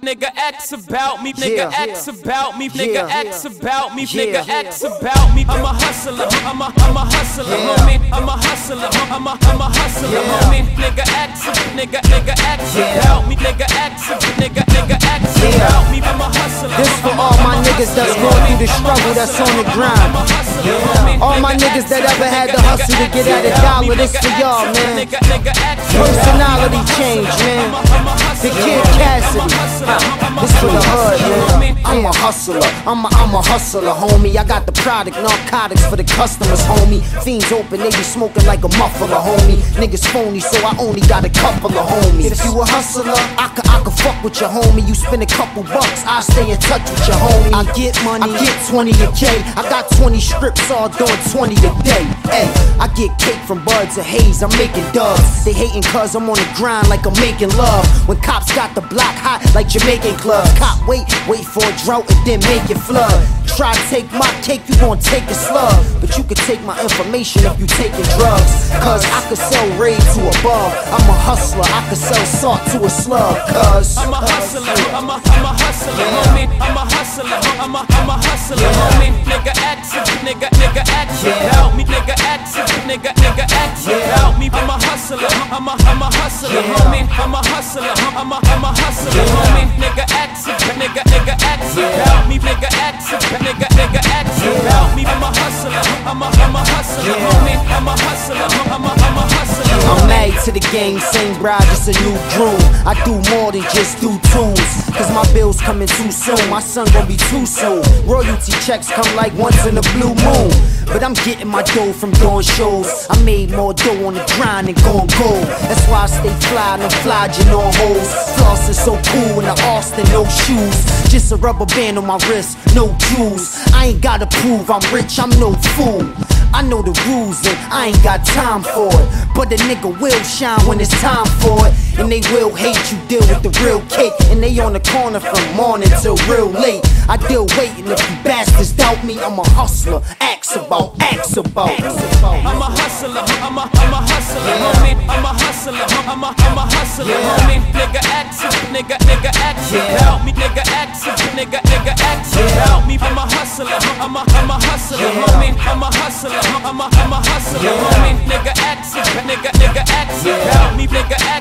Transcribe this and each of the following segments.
Nigga X about me, nigga X about me, nigga X about me, nigga X about me. I'm a hustler, I'm a hustler, homie. I'm a hustler, I'm a hustler, homie. Nigga X X about me, nigga X about me. I'm a hustler. This for all my niggas that's going through the struggle, that's on the grind. All my niggas that ever had the hustle to get at a dollar, this for y'all, man. Personality change, man. The Kid Cassidy. This for the hood, man. I'm a hustler, I'm a hustler, homie. I got the product, narcotics for the customers, homie. Fiends open, they be smoking like a muffler, homie. Niggas phony, so I only got a couple of homies. If you a hustler, I could fuck with your homie. You spend a couple bucks, I stay in touch with your homie. I get money, I get 20 a K. I got 20 strips, all doing 20 a day. Hey, I get cake from buds of haze, I'm making dubs. They hating cause I'm on the grind like I'm making love. When cops got the block hot like Jamaican clubs. Cop wait for a drought and then make it flood. Try to take my cake, you gon' take a slug. But you could take my information if you taking drugs. Cause I could sell raid to a bum. I'm a hustler, I could sell salt to a slug. Cause I'm a hustler, I'm a hustler, homie. I'm a hustler, I'm a hustler, homie. Nigga X about me, nigga X about me. I'm a hustler, I'm a hustler, homie. I'm a hustler, I'm a hustler, homie. Nigga X about me, nigga X about me. I'm a hustler, I'm a hustler, homie. I'm a hustler, I'm a hustler. I'm married to the game, same bride, just a new groom. I do more than just do tunes, cause my bills coming too soon. My son gon' be too soon. Royalty checks come like once in a blue moon. But I'm getting my dough from doing shows. I made more dough on the grind than gon' gold. That's why I stay fly, no flogging on hoes. Floss is so cool in the Austin, no shoes. Just a rubber band on my wrist, no jewels. I ain't gotta prove I'm rich, I'm no fool. I know the rules and I ain't got time for it. But the nigga will shine when it's time for it. And they will hate you, deal with the real cake. And they on the corner from morning till real late. I deal waiting, if you bastards doubt me, I'm a hustler. Ask about. I'm a hustler, I'm a hustler, homie. I'm a hustler, I'm a hustler, homie. Nigga X about me, nigga X about me. I'm a hustler, I'm a hustler, homie. I'm a hustler, I'm a hustler, homie. Nigga X about me, nigga X about me.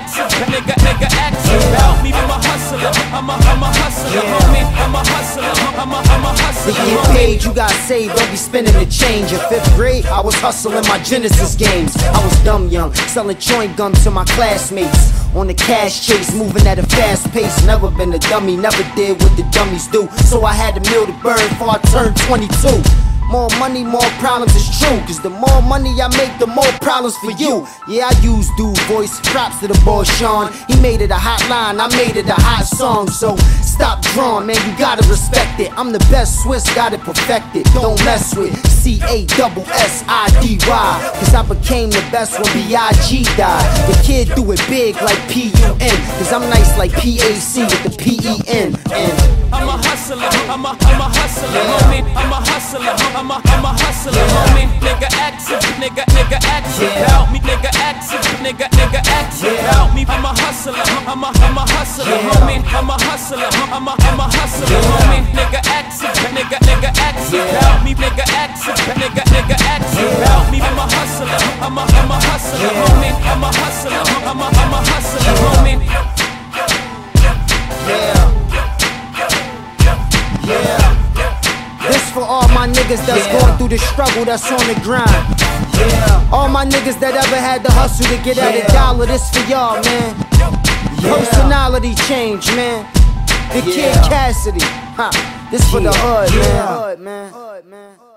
I'm a hustler, I'm a hustler, homie. I'm a hustler, I'm a hustler. To get paid, you gotta save, don't be spending the change. In 5th grade, I was hustling my Genesis games. I was dumb young, selling chewing gum to my classmates. On the cash chase, moving at a fast pace. Never been a dummy, never did what the dummies do. So I had to mill the bird before I turned 22. More money, more problems, it's true. Cause the more money I make, the more problems for you. Yeah, I use dude voice, props to the boy Sean. He made it a hot line, I made it a hot song. So stop drawing, man, you gotta respect it. I'm the best Swiss, got it perfected. Don't mess with CASSIDY. Cause I became the best when B.I.G. died. The kid do it big like P.U.N. Cause I'm nice like P.A.C. with the P.E.N. I'm a hustler, I'm a hustler, homie. I'm a hustler, I'm a hustler, homie. Nigga X about me, nigga X about me. I'm a hustler, I'm a hustler, homie. I'm a hustler, I'm a hustler, homie. Nigga X about me, nigga X about me. I'm a hustler, I'm a hustler, homie. I'm a hustler, I'm a hustler, homie. This for all my niggas that's going through the struggle, that's on the grind. All my niggas that ever had the hustle to get at a dollar, this for y'all, man. Personality change, man. The Kid Cassidy. This for the hood, man.